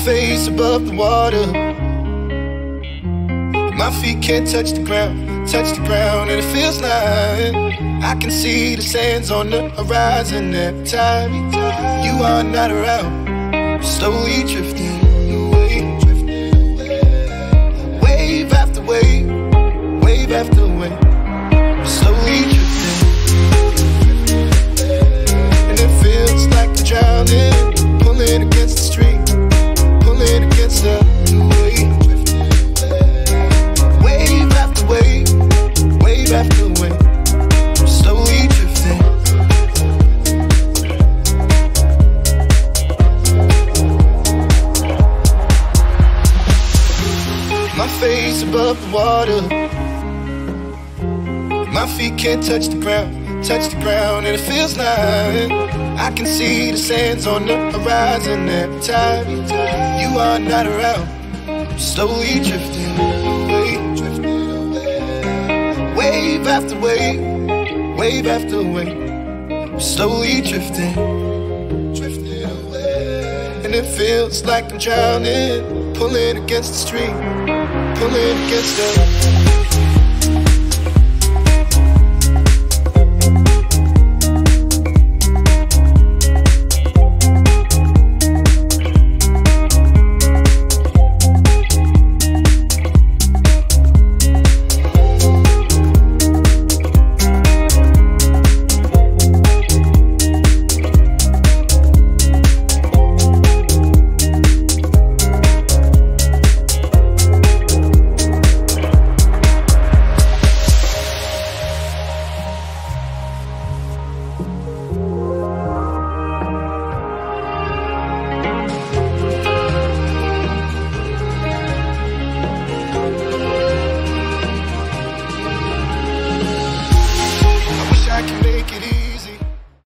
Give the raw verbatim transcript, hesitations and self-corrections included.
face above the water. My feet can't touch the ground, touch the ground, and it feels like I can see the sands on the horizon every time you are not around. Slowly drifting away, wave after wave, wave after wave. Slowly drifting, and it feels like I'm drowning, pulling against the stream, pulling against the wave. Wave after wave, wave after wave. Slowly drifting. My face above the water. My feet can't touch the ground, touch the ground, and it feels like I can see the sands on the horizon every time you are not around. Slowly drifting away, drifting away. Wave after wave, wave after wave. Slowly drifting, drifting away. And it feels like I'm drowning, pulling against the stream, pulling against the